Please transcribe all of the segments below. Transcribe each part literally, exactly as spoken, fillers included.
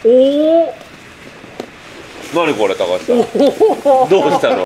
おお。 何これ高橋さん。どうしたの？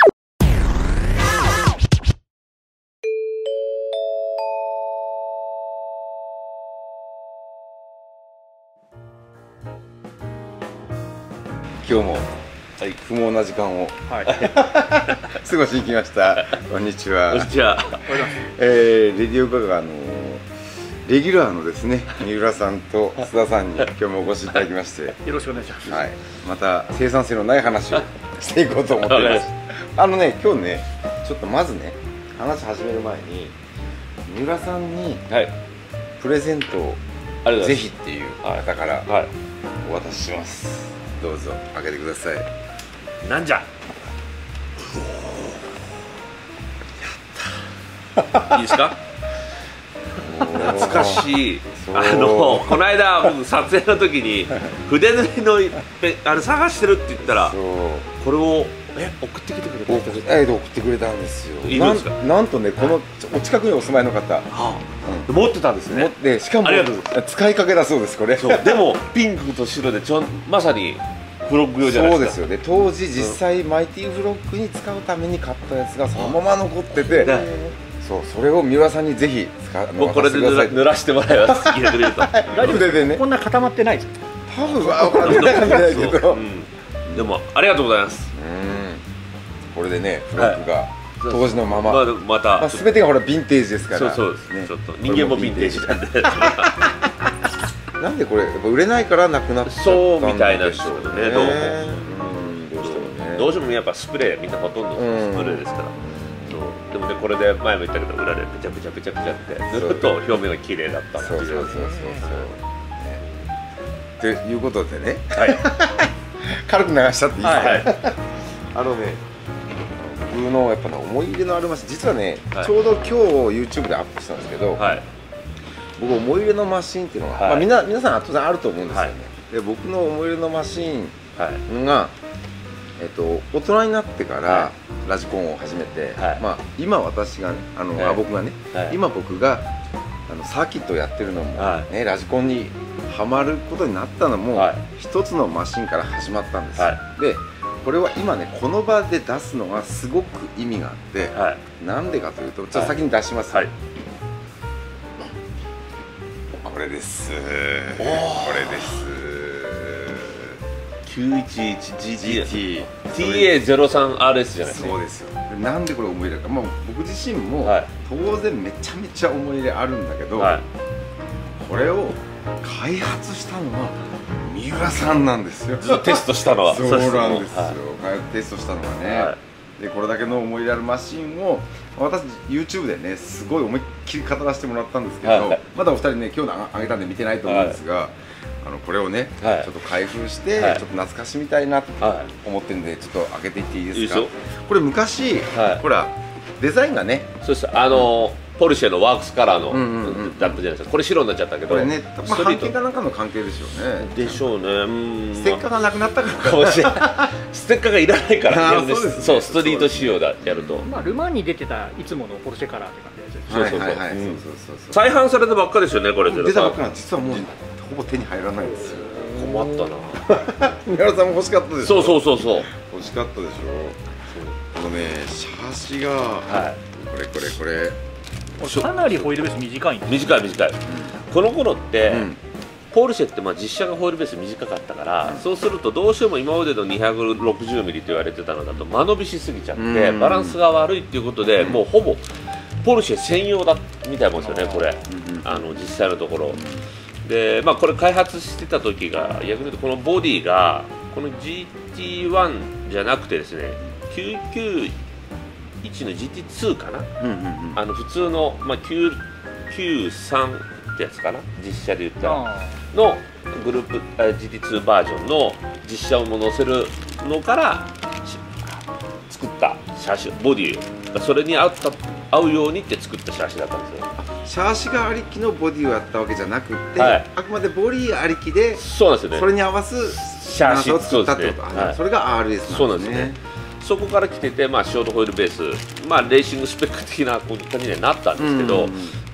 今日もはい不毛な時間をはい。 過ごしに来ました。こんにちは。 こんにちは。 えー、レディオガガのレギュラーのですね三浦さんと須田さんに今日もお越しいただきまして、 よろしくお願いします。 はい、また生産性のない話をしていこうと思っています。あのね今日ねちょっとまずね話し始める前に三浦さんにプレゼントをぜひっていう方からお渡しします。どうぞ開けてください。 なんじゃ。やった。いいですか。懐かしい。あのこの間僕撮影の時に筆塗りのあれ探してるって言ったらこれをえ送ってきてくれた。 え送ってくれたんですよ。 いいですか。 なんとねこのお近くにお住まいの方持ってたんですね。 でしかも使いかけだそうですこれ。 でもピンクと白でちょまさにフロッグ用じゃないですか。 そうですよね。当時実際マイティフロッグに使うために買ったやつがそのまま残ってて、そうそれを三浦さんにぜひ使う。 僕これで濡らしてもらいます。入れてくれると。 筆でね。 こんな固まってないです。 多分は分かんないけど。 でもありがとうございます。 これでねフロッグが当時のまままた全てがほらヴィンテージですから。 そうそうです。ちょっと人間もヴィンテージなんで。 なんでこれやっぱ売れないからなくなっちゃったんでしょうね。 そうみたいなんですよね。どうも。 どうしてもね。 どうしてもやっぱスプレーみんなほとんどスプレーですから。そうでもねこれで前も言ったけど裏でペチャペチャペチャペチャって塗ると表面が綺麗だったっていう。 そうそうそうそうそう。ということでね。 はい。 軽く流しちゃっていいですか。 はい。 あのね。僕のやっぱね思い入れのあるマシン実はねちょうど今日 YouTube でアップしたんですけど。僕思い入れのマシンっていうのが、はい、まあみな皆さん当然あると思うんですよね、はい、で僕の思い入れのマシンが、はい、えっと、大人になってからラジコンを始めて、はい、まあ、今私がねあの、はい、あ僕がね、はい、今僕があのサーキットをやってるのも、はい、ね、ラジコンにはまることになったのも、はい、一つのマシンから始まったんですよ、はい、でこれは今ねこの場で出すのがすごく意味があって、はい、なんでかというとちょっと先に出します、はい、これです。これです。 きゅういちいちジーティー ティーエーゼロさんアールエス じゃないですか。 そうですよ。なんでこれ思い入れか、まあ僕自身も当然めちゃめちゃ思い入れあるんだけど、はい、これを開発したのは三浦さんなんですよ。 ずっとテストしたのは。 そうなんですよ。開発テストしたのはね。はい、でこれだけの思い入れあるマシンを私 YouTube でねすごい思いっきり語らせてもらったんですけど、はい、まだお二人ね今日のあげたんで見てないと思うんですが、はい、あのこれをね、はい、ちょっと開封して、はい、ちょっと懐かしみたいなと思ってるんでちょっと開けていっていいですか。いいこれ昔、はい、ほらデザインがねそうですあのーうんポルシェのワークスカラーのだったじゃないですか。これ白になっちゃったけど、 これね、まあ版権かなんかの関係でしょうね。 でしょうね。 ステッカーがなくなったからかもしれない。 ステッカーがいらないからね。そうストリート仕様だやると。 まあルマンに出てたいつものポルシェカラーって感じですよね。そうそうそう。そうそうそう。再販されたばっかですよねこれ。 出たばっかなん実はもうほぼ手に入らないんですよ。 困ったな。 三原さんも欲しかったでしょ。 そうそうそうそう。 欲しかったでしょ。このねシャーシがこれこれこれ。 かなりホイールベース短いんです。 短い短い、うん、この頃って、うん、ポルシェってまあ実車がホイールベース短かったから、うん、そうするとどうしても今までの にひゃくろくじゅうミリ と言われてたのだと間延びしすぎちゃって、うん、バランスが悪いっていうことで、うん、もうほぼポルシェ専用だみたいなもんですよねこれ、うん、あの実際のところで、まあ、これ開発してた時が逆に言うとこのボディがこの ジーティーワン じゃなくてですねきゅうきゅういちの ジーティーツー かな、あの普通の、まあ、きゅうきゅうさんってやつかな実車で言ったらのグループ ジーティーツー バージョンの実車をも載せるのから作ったシャーシボディをそれに合った合うようにって作ったシャーシだったんですよ。 シャーシがありきのボディをやったわけじゃなくて、はい、あくまでボディありきでそうなんですよね。 それに合わすシャーシを作ったってこと、ね、それが アールエス なんですね。 そこから来てて、まあ、ショートホイールベース、まあ、レーシングスペック的なことにはなったんですけど、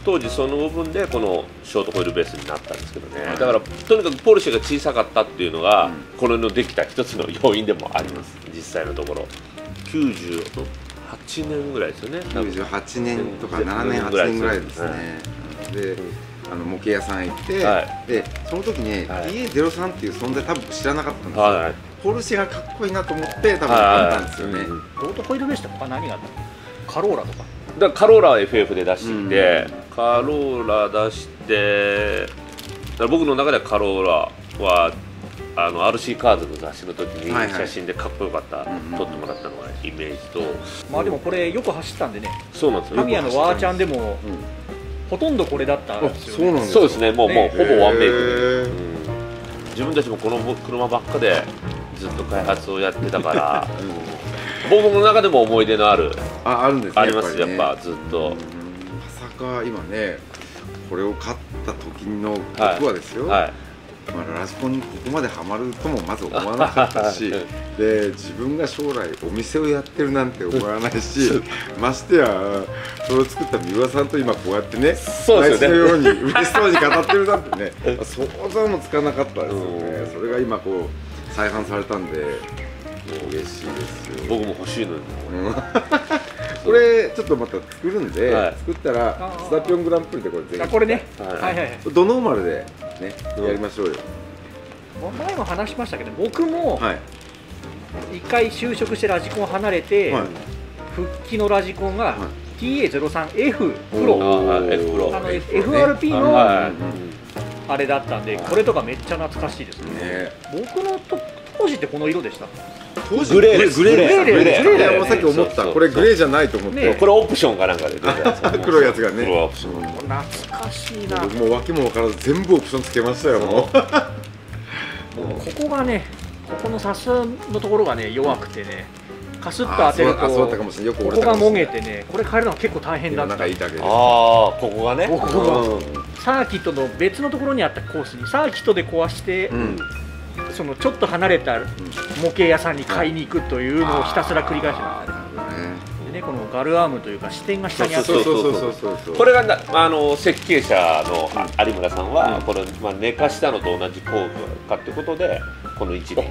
当時その部分でこのショートホイールベースになったんですけどね、だからとにかくポルシェが小さかったっていうのが、これのできた一つの要因でもあります、実際のところ。きゅうじゅうはちねんぐらいですよね。 きゅうじゅうはちねんとかななねんはちねんぐらいですね。であの模型屋さん行って、はい、でその時に ティーエーゼロさん っていう存在多分知らなかったんですよ、はい、ポルシェがかっこいいなと思って多分買ったんですよね。 ロートホイールベースって他何があったの？カローラとか。 だからカローラは エフエフ で出してきて、うん、カローラ出してだから僕の中ではカローラはあの アールシー カーズの雑誌の時に写真でかっこよかった、はいはい、撮ってもらったのがイメージと、 まあでもこれよく走ったんでね。 そうなんですよ。 タミヤのワーチャンでも、うん、ほとんどこれだったんですよね。 そうですね。もう、ね、もうほぼワンメイクで、うん、自分たちもこの車ばっかでずっと開発をやってたから、うん、僕の中でも思い出のあるああるんですね。 ありますやっぱずっと。 まさか今ねこれを買った時の僕はですよ。はいはい、まあ、ラジコンにここまでハマるともまず思わなかったしで自分が将来お店をやってるなんて思わないしましてやそれを作った三輪さんと今こうやってねそうですよね、 のように嬉しそうに語ってるなんてね想像もつかなかったですよね。それが今こう再販されたんでもう嬉しいですよ。 僕も欲しいのにこれちょっとまた作るんで、はい、作ったらスタピョングランプリでこれぜひこれね、はいはいはい、 ドノーマルでね、うん、やりましょうよ。 前も話しましたけど僕も一回就職してラジコンを離れて、はい、復帰のラジコンが ティーエーゼロさんエフ プロ、あの エフアールピー のあれだったんで、これとかめっちゃ懐かしいですね。僕の当時ってここの色でした。 当時グレーです。グレーです。グレーだよ。さっき思った。これグレーじゃないと思って。 これオプションかなんかで。 黒いやつがね。 懐かしいな。 僕もう訳も分からず全部オプションつけましたよ。もう。 ここがね、ここのサスのところがね弱くてね、カスッと当てるとここがもげてね、これ変えるのは結構大変だった。ああ、ここがね。 ここがサーキットの別のところにあったコースにサーキットで壊して。そのちょっと離れた模型屋さんに買いに行くというのをひたすら繰り返しました。でね、このガルアームというか支点が下にあって、 これがあの設計者の有村さんはこのまあ寝かしたのと同じ効果ってことでこの位置に。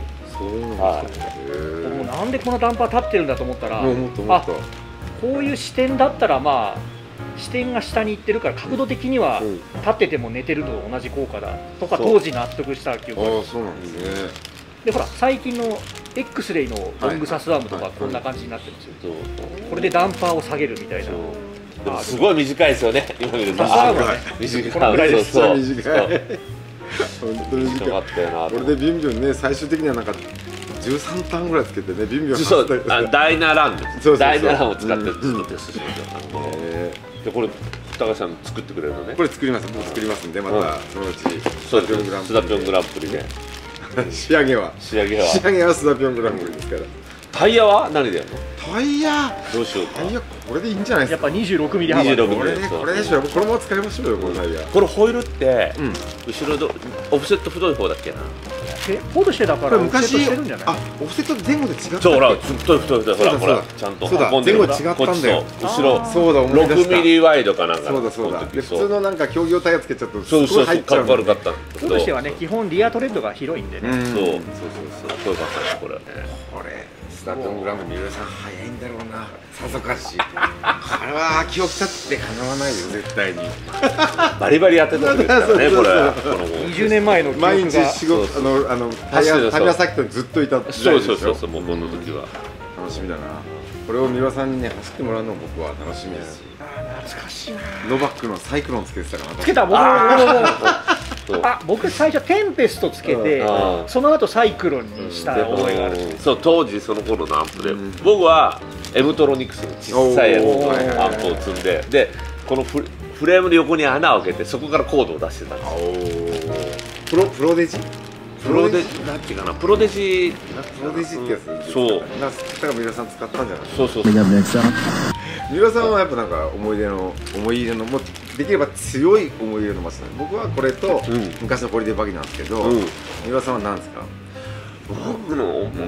もうなんでこのダンパー立ってるんだと思ったら、あ、こういう視点だったらまあ。視点が下に行ってるから角度的には立ってても寝てるのと同じ効果だとか当時納得した記憶がある。 そうなんですね。 でほら最近の X レイのロングサスアームとかこんな感じになってるんですよ。これでダンパーを下げるみたいな。 でもすごい短いですよね。今見ると。 サスアームはね短い。 このぐらいです。 短い。本当に短い。これでビンビンね最終的にはなんかじゅうさんターンぐらいつけてねビンビン。 そう。ダイナランです。ダイナランを使ってずっとテストしてますよ。でこれ高橋さん作ってくれるのね。 これ作ります。僕作りますんでまたそのうちスダピョングランプリで仕上げは仕上げは仕上げはスダピョングランプリですから。 タイヤは何でやるの？ タイヤどうしようか。 タイヤこれでいいんじゃないですか。 やっぱにじゅうろくミリ幅。 にじゅうろくミリ。 これでこれでしょ。このまま使いましょうよこのタイヤ。 これホイールって後ろどオフセット太い方だっけな。 え、ポルシェだからオフセットしてるんじゃない？ あ、オフセット前後で違った。 そうほら、太い太い太いほらほらちゃんと。 そうだ、前後違ったんだよ。 後ろそうだ思い出した。 ろくミリワイドかなんか。 そうだそうだ。で普通のなんか競技用タイヤつけちゃうとそうそうそうかっこ悪かった。 ポルシェはね基本リアトレッドが広いんでね。 そうそうそうそうかっこよかったですこれ。 これスダピョングランプリ三浦さん早いんだろうな。さぞかし。これは秋を来たってかなわないよ絶対に。 バリバリやってたんですからねこれ。 にじゅうねんまえの毎日仕事あのあのタイヤタイヤサーキットにずっといた。 そうそうそうそうもうこの時は楽しみだな。これを三輪さんにね走ってもらうのも僕は楽しみですし。 懐かしいな。 ノバックのサイクロンつけてたから。 つけた僕も。あ、僕最初テンペストつけてその後サイクロンにした覚えがある。 そう当時その頃のアンプで僕はエムトロニクスの小さいアンプを積んででこのフレームの横に穴を開けてそこからコードを出してたんですよ。プロプロデジプロデジなんていうかなプロデジプロデジってやつ。 そうだから三輪さん使ったんじゃない。 そうそう三輪さんはやっぱなんか思い出の思い入れのもできれば強い思い入れのマシン。僕はこれと昔のホリデーバギーなんですけど、三輪さんは何ですか。 僕の思う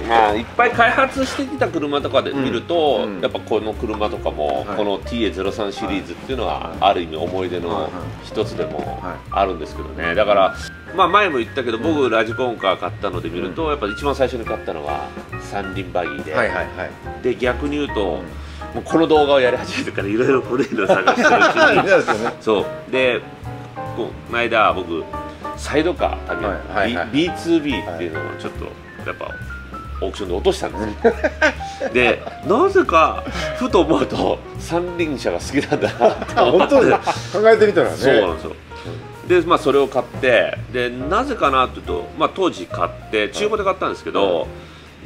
まあいっぱい開発してきた車とかで見ると、やっぱこの車とかもこの ティーエーゼロさん シリーズっていうのはある意味思い出の一つでもあるんですけどね。だからまあ前も言ったけど、僕ラジコンカー買ったので見ると、やっぱ一番最初に買ったのは三輪バギーで、で逆に言うともうこの動画をやり始めてからいろいろ古いの探してるうちにそうでこの間僕サイドカー旅、はい、ビーツービー っていうのをちょっとやっぱオークションで落としたんですよでなぜかふと思うと三輪車が好きなんだなと思って本当です考えてみたらね。 そうなんですよ。でまあそれを買ってでなぜかなというと、まあ、当時買って中古で買ったんですけど、はい、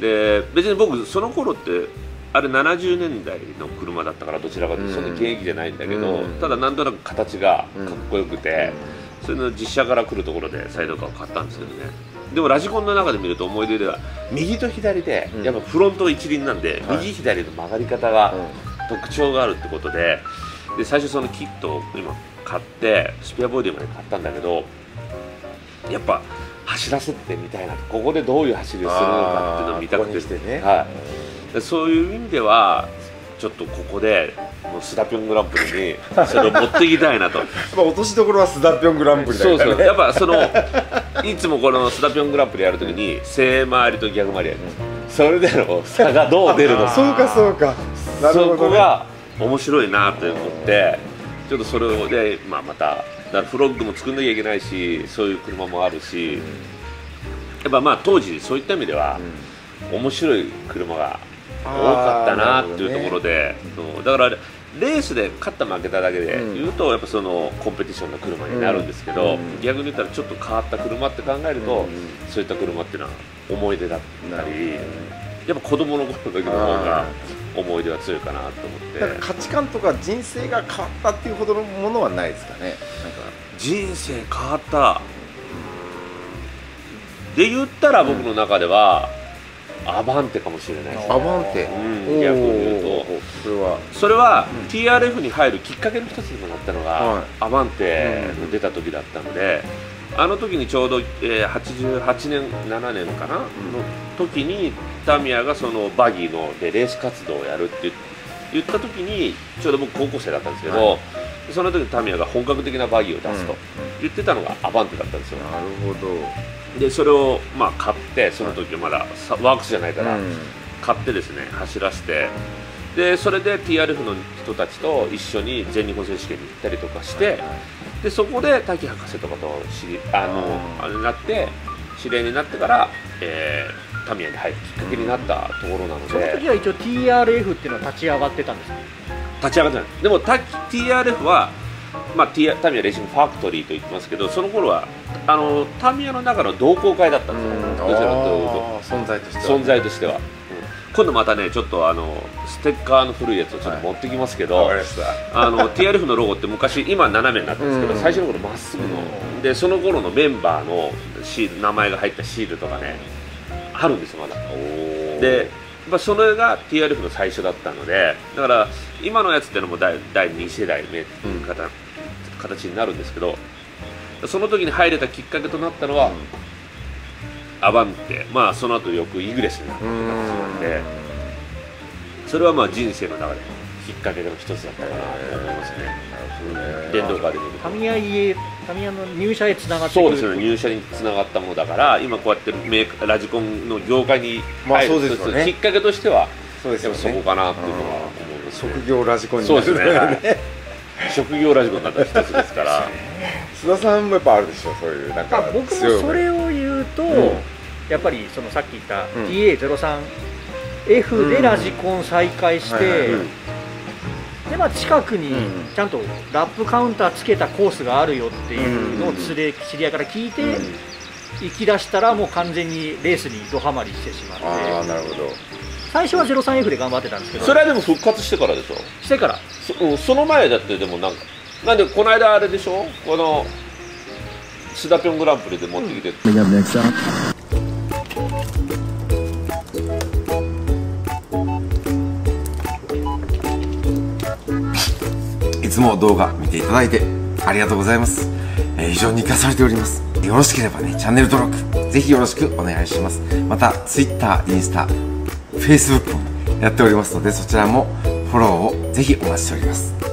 で別に僕その頃ってあれななじゅうねんだいの車だったからどちらかというとそんな現役じゃないんだけど、うん、ただなんとなく形がかっこよくて、うん、それの実車から来るところでサイドカーを買ったんですけどね。でもラジコンの中で見ると思い出では右と左で、うん、やっぱフロント一輪なんで、はい、右左の曲がり方が特徴があるってことで、で最初そのキットを今買ってスペアボディまで買ったんだけど、やっぱ走らせてみたいな、ここでどういう走りをするのかっていうのを見たくて、ね、はい、でそういう意味ではちょっとここでもうスダピョングランプリにそれを持っていきたいなと落としどころはスダピョングランプリだよね。 そうそう、やっぱそのいつもこのスダピョングランプリやるときに正回りと逆回りやる、うん、それでの差がどう出るのかそうかそうか、 なるほどね、そこが面白いなと思ってちょっとそれをで、まあ、まただからフロッグも作んなきゃいけないしそういう車もあるし、うん、やっぱまあ当時そういった意味では、うん、面白い車が多かったなっていうところで、ね、だからレースで勝った負けただけで言うと、うん、やっぱそのコンペティションの車になるんですけど、うん、逆に言ったらちょっと変わった車って考えると、うん、そういった車っていうのは思い出だったり、やっぱ子供の頃の時の方が思い出は強いかなと思って。 だから価値観とか人生が変わったっていうほどのものはないですかね。なんか人生変わったで言ったら僕の中では、うん、アバンテかもしれないですね。 アバンテ、 うん、逆に言うとそれはそれは、うん、ティーアールエフ に入るきっかけの一つにもなったのが、はい、アバンテの出た時だったので、あの時にちょうど、えー、はちじゅうはちねんななねんかな、うん、の時にタミヤがそのバギーのでレース活動をやるって言った時にちょうど僕高校生だったんですけど、はい、その時にタミヤが本格的なバギーを出すと言ってたのがアバンテだったんですよ。 なるほど。 でそれをまあ買って、その時はまだワークスじゃないから買ってですね走らせて、でそれで ティーアールエフ の人たちと一緒に全日本選手権に行ったりとかして、でそこで滝博士とかと知りあのあれになって知り合いになってから、えー、タミヤに入るきっかけになったところなので、 その時は一応 ティーアールエフ っていうのは立ち上がってたんですか？ 立ち上がってない。でも ティーアールエフ はまあ、タミヤレーシングファクトリーと言ってますけど、その頃はあのタミヤの中の同好会だったんですよ、どちらかというと存在としては、 存在としては、うん、今度またねちょっとあのステッカーの古いやつをちょっと持ってきますけど、はい、あの ティーアールエフ のロゴって昔今斜めになってるんですけど、最初の頃まっすぐので、その頃のメンバーのシール名前が入ったシールとかねあるんですよまだ。でまあ、それが ティーアールエフ の最初だったので、だから今のやつっていうのもだいに世代目っていう形、うん、形になるんですけど、その時に入れたきっかけとなったのは、うん、アバンテ、まあその後よくイグレスになった形なんで、それはまあ人生の中できっかけの一つだったかなと思いますね。電動カーで見るとタミヤへ、タミヤの入社へつながってくる。そうですね、入社につながったものだから、今こうやってメーカーラジコンの業界に入る、まあね、きっかけとしてはそうですよ、ね、そこかなっていうのは思います、ね、 職業ラジコンになる。 そうですね、はい、職業ラジコンになった一つですから須田さんもやっぱあるでしょ、そういうなんか僕もそれを言うと、うん、やっぱりそのさっき言った ティーエーゼロさんエフ でラジコン再開して、でまあ、近くにちゃんとラップカウンターつけたコースがあるよっていうのを連れ知り合いから聞いて行き出したら、もう完全にレースにドハマりしてしまって。 ああ、なるほど。 最初は ゼロさんエフ で頑張ってたんですけど、 それはでも復活してからでしょ。 してからそ, その前だって、でもなんかなんでこの間あれでしょ、このスダピョングランプリで持ってきて、うん、 いつも動画見ていただいてありがとうございます。えー、非常に生かされております。よろしければね、チャンネル登録ぜひよろしくお願いします。また Twitter、インスタ、Facebook もやっておりますので、そちらもフォローをぜひお待ちしております。